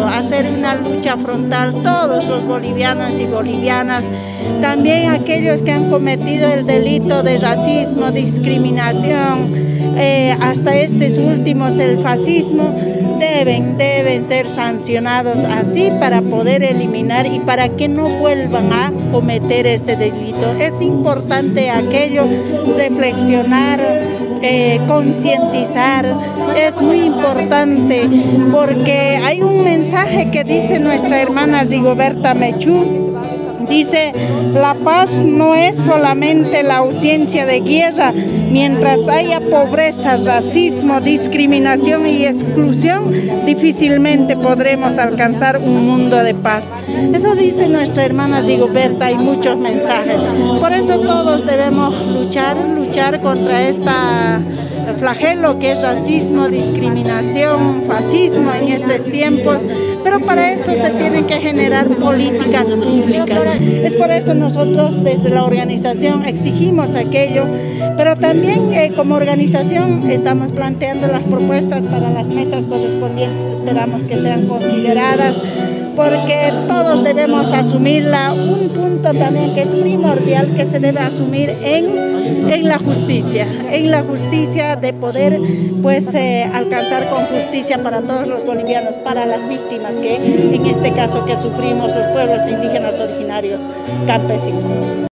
eso, hacer una lucha frontal, todos los bolivianos y bolivianas, también aquellos que han cometido el delito de racismo, discriminación, hasta estos últimos, el fascismo, deben ser sancionados así para poder eliminar y para que no vuelvan a cometer ese delito. Es importante aquello, reflexionar, concientizar, es muy importante porque hay un mensaje que dice nuestra hermana Rigoberta Menchú. Dice, la paz no es solamente la ausencia de guerra, mientras haya pobreza, racismo, discriminación y exclusión, difícilmente podremos alcanzar un mundo de paz. Eso dice nuestra hermana Rigoberta, hay muchos mensajes. Por eso todos debemos luchar contra esta flagelo que es racismo, discriminación, fascismo en estos tiempos, pero para eso se tienen que generar políticas públicas. Es por eso nosotros desde la organización exigimos aquello, pero también como organización estamos planteando las propuestas para las mesas correspondientes, esperamos que sean consideradas, porque todos debemos asumirla. Un punto también que es primordial que se debe asumir en la justicia de poder pues alcanzar con justicia para todos los bolivianos, para las víctimas que en este caso que sufrimos los pueblos indígenas originarios campesinos.